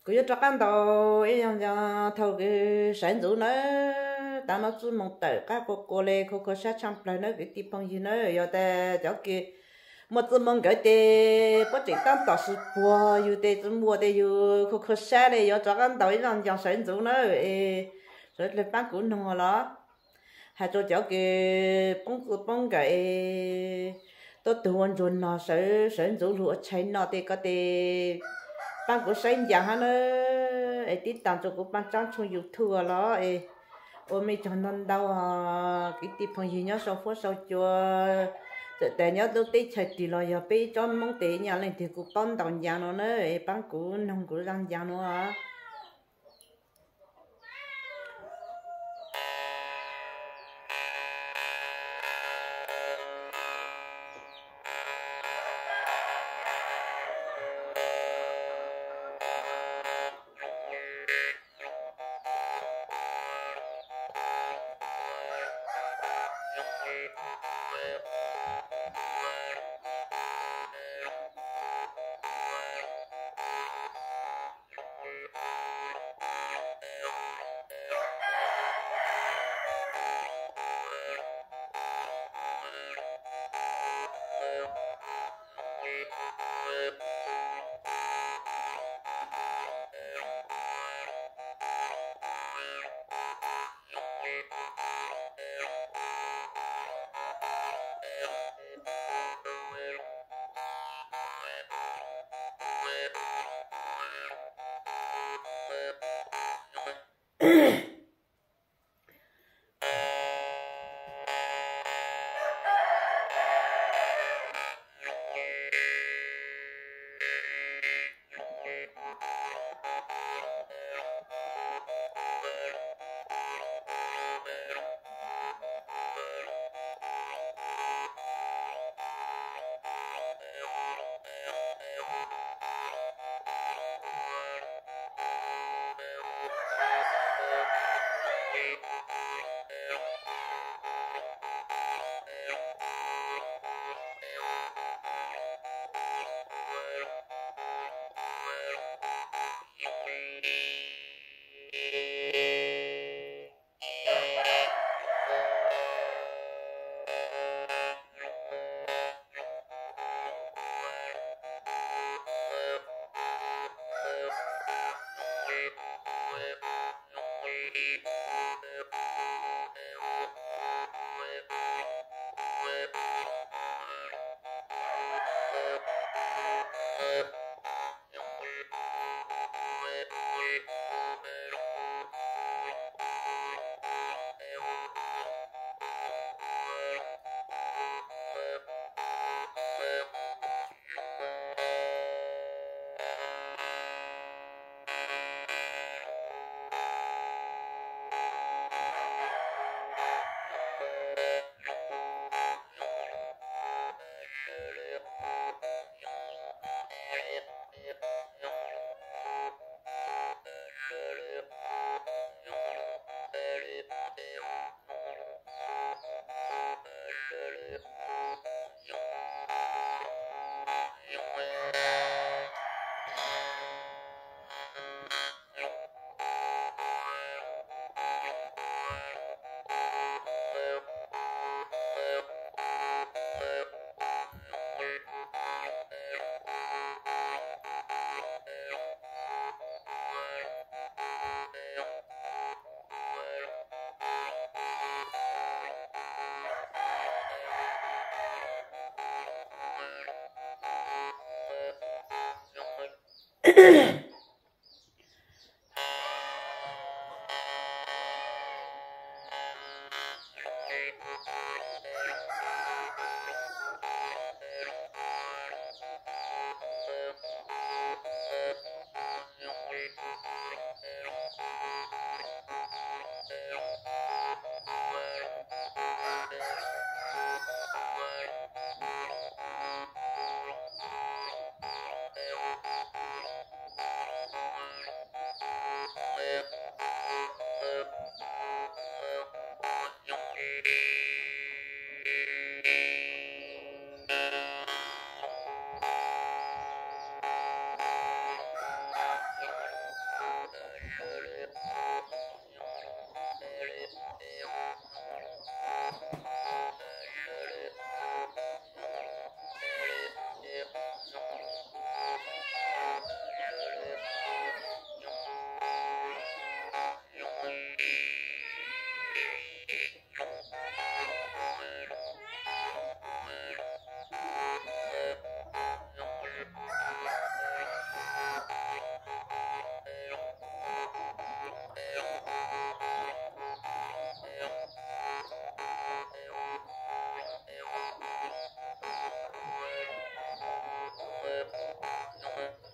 cứ cho các tàu ấy yang thầu cái sản xuất nó ta nó chỉ mong tới các cô lê cô sát chăm lại nó cái tiếp phong gì nó giờ ta cho cái một chỉ mong cái tê bất chỉ tam tàu sự bùa yêu tê chỉ mua tê yêu cô sát này giờ cho các tàu ấy yang sản xuất nó rồi lên bán cũng ngon đó hay cho cái bông cái tôi tuần tuần nó sản xuất lúa cháy nó tê có tê bạn cũng sinh dạng hắn ấy tí tạm cho cũng bạn trang trong YouTube đó ấy ôm mấy chọn non đau cái tí phong gì nhá sau phút sau cho tại nhớ tôi tí chạy đi rồi giờ bây cho mong tí nhà lên thì cũng bán đồng dạng nó nữa ấy bạn cũng nông cũng răng dạng nữa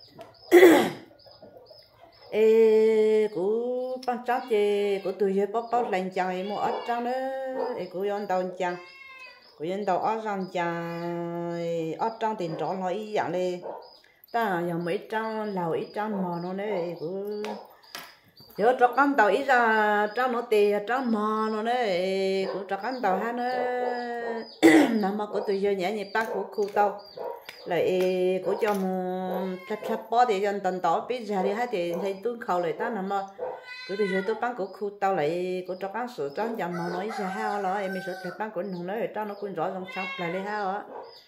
ê cú băng trắng chê cú tụi giờ bao lạnh chàng ấy mua ớt trắng nữa ê cú yon đầu chàng cú yon đầu ớt chàng ớt trắng tiền tròn nó ý dạng này ta giờ mấy trắng lầu ít trắng mò nó đấy cú giờ cho con tàu ít ra trắng nó tê trắng mò nó đấy cú cho con tàu ha nó nằm mà cú tụi giờ nhẹ nhẹ bác cú khu tàu lại của cho một chặt bó thì dân tận tỏ biết ra đi hết thì thấy tôi khâu lại ta nằm mà cứ từ giờ tôi bán của khu tao lại của cho bán sữa trắng dầm mà nói ra hao đó em mới sửa bán của nó nói cho nó cũng rõ ràng xong lại lấy hao á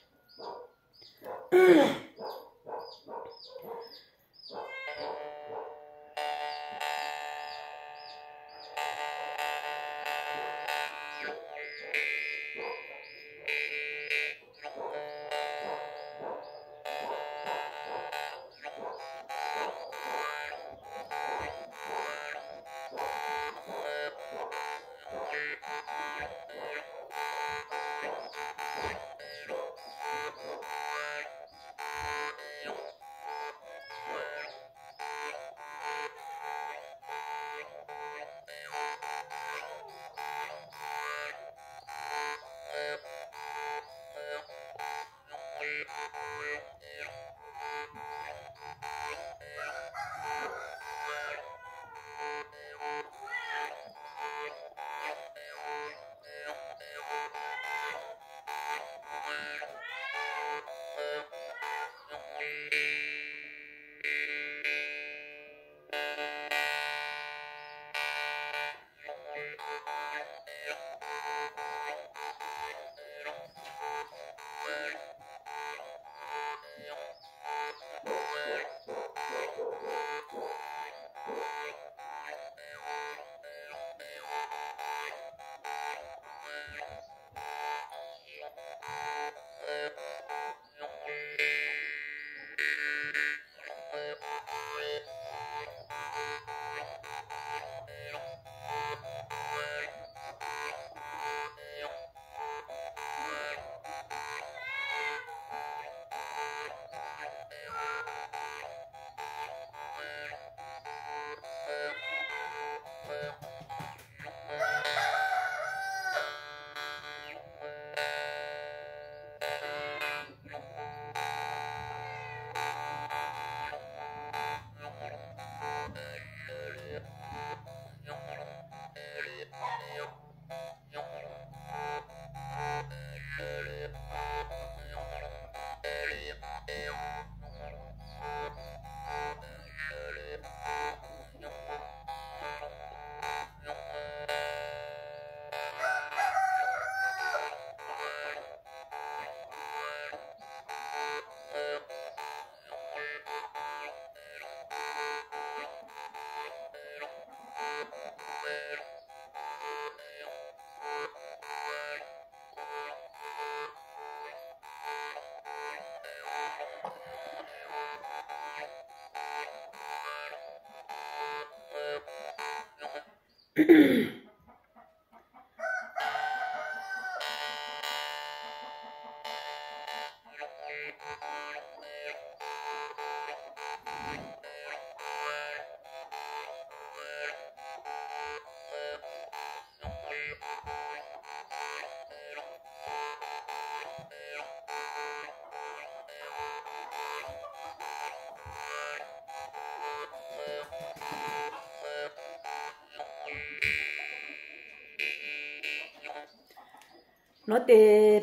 nó tê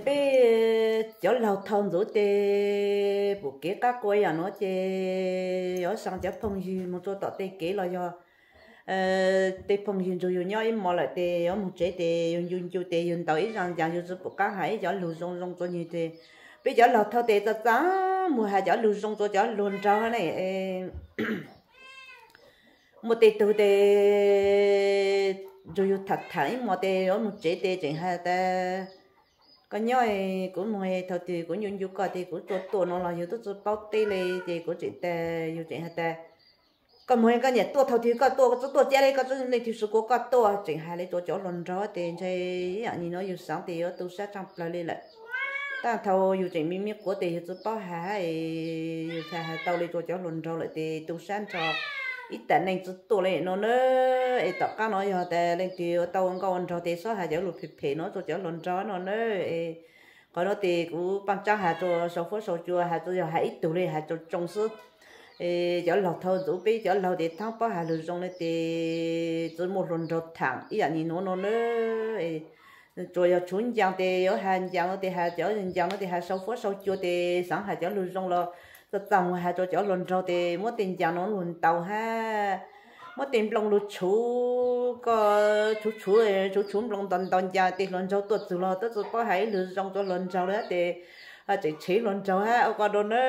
bé chỗ lao thông rồi tê bộ kế các cô à nó tê ở sang chỗ phong gì một chỗ tọt tê kế là do tê phong gì rồi nhau em mà lại tê ở một chế tê dùng tê dùng tàu ít rằng chẳng dùng bộ các hải chỗ lù rong rong cho như tê bây giờ lao thao tê ta giá mùa hè chỗ lù rong cho chỗ luôn trâu này một tê từ tê rồi thật thải một tê ở một chế tê chẳng hay ta còn nhớ của người thầu thì của những cái thì của tổ nó là nhiều tổ bao tê này thì của chị ta nhiều chị ta còn mỗi cái nhà tổ thầu thì có tổ chơi đây có tổ này thì số có tổ chị hai lấy tổ chỗ lần đó thì chơi anh nó nhiều sáng thì ở tổ sát trong lại lên lại ta thầu nhiều chị mi có thì tổ bao hà nhiều cha hai tàu lên cho cháu luôn rồi lại thì tu san cho ít tận nên chút tuổi này nó ấy tất cả nó giờ để lên thì tàu con cho thì số hai cháu luôn phê nó cho cháu luôn rồi nó còn nó thì cũng ban cha hai cho sau phố sau chùa hai cho giờ hai ít tuổi này hai cho trong sức cháu lọt thâu rủ bí cháu lọt thì thằng bao hai lượt trong này thì tôi một lần rồi thẳng ý là nhìn nó rồi giờ chuẩn giang thì ở hàng giang thì hai cháu giang nó thì hai sau phố sau chùa thì sáng hai cháu lượt trong là tôi tòng hai cháu lần rồi thì mỗi tiền giang nó luôn tàu ha mỗi tiền lòng lụt có chú lòng tòn già thì lần rồi tôi từ lo tôi có hai lượt trong tôi lần rồi đó thì chỉ chỉ lần rồi ha ở qua đó nữa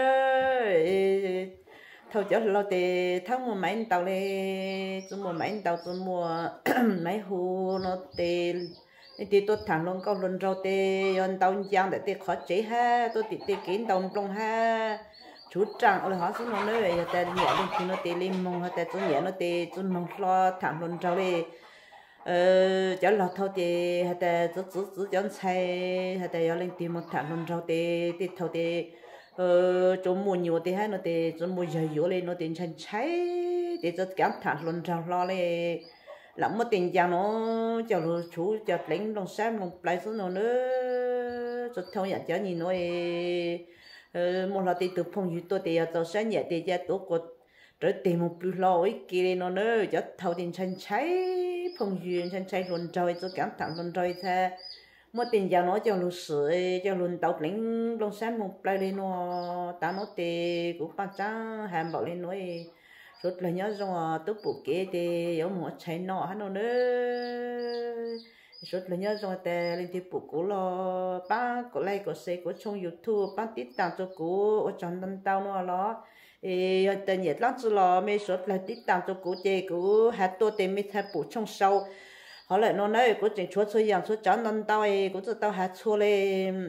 thôi cho lo thì tháng mùa mấy tàu này chúng mùa mấy tàu chúng mùa mấy hồ nó thì tôi thẳng luôn câu luôn rồi thì yon tàu giang để thì khó chế ha tôi thì kiến tàu trong ha chú trang ở họ xuống nó nơi vậy tại nhẹ lên thì nó thì lim mong tại tôi nhẹ nó thì tôi mong lo thẳng luôn rồi đi cho lo thôi thì tại tôi chọn sai tại yon lên tìm một thẳng luôn rồi thì thôi thì trong mùa nhiều thì hay nó thì trong mùa dài yếu lên nó tiền chân cháy thì rất cảm thản luôn rằng lo lên lắm một tiền giang nó cho nó chú cho lính đồng sáng đồng lại số nó nữa rất thông nhận cho nhìn nó một là thì từ phong tôi thì tàu sáng nhẹ thì ra tổ cột rồi tìm một bữa lo ấy kia nó nữa cho thâu tiền chân cháy phong duyên chân cháy luôn rồi rất cảm thản luôn rồi thế mỗi tiền giang nó cho lúa sữa cho luôn tàu lính long山một lại lên nó ta nó thì cũng bắt trắng hàm bảo lên nói rồi là nhớ rằng tôi phụ kế thì có một trái nọ hắn nó nữa rồi là nhớ rằngแต่lên thì phụ cố lo ba có like có share có trong YouTube ba tiếp tạm cho cố ở trong đăng tao nó lo tên nhiệt lắm chứ lo mấy số là tiếp tạm cho cố chơi cố hạt tôi tìm mấy thay phụ trong sau họ lại nó nói có chuyện chúa chơi dạng chúa chán nên tao ấy cũng cho tao hạt chúa lên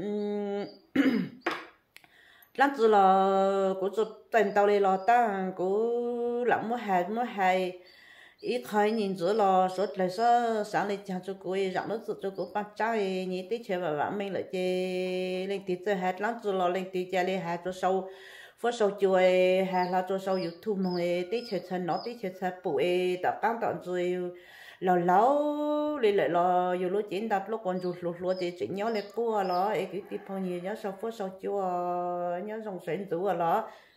lắm chứ là cũng cho tìm tao lên lo ta cũng lắm mỗi hai ít khai nhìn giữa lo suốt lại sao sáng lên chàng cho cô ấy rằng nó cho cô bắt trai nhỉ tí chơi và bạn mình lại chơi lên tí chơi hạt lắm chứ lo lên tí chơi lên hạt cho sau phút sau chơi hạt là cho sau YouTube mà tí chơi thân nó tí chơi thân bụi tập cam tận rồi lâu lâu đi lại lo dù lúc chiến đập lúc còn dù lúc thì chỉ nhớ lại cua lo cái phong nhiều nhớ sau phút sau chua nhớ dòng sến rủ lo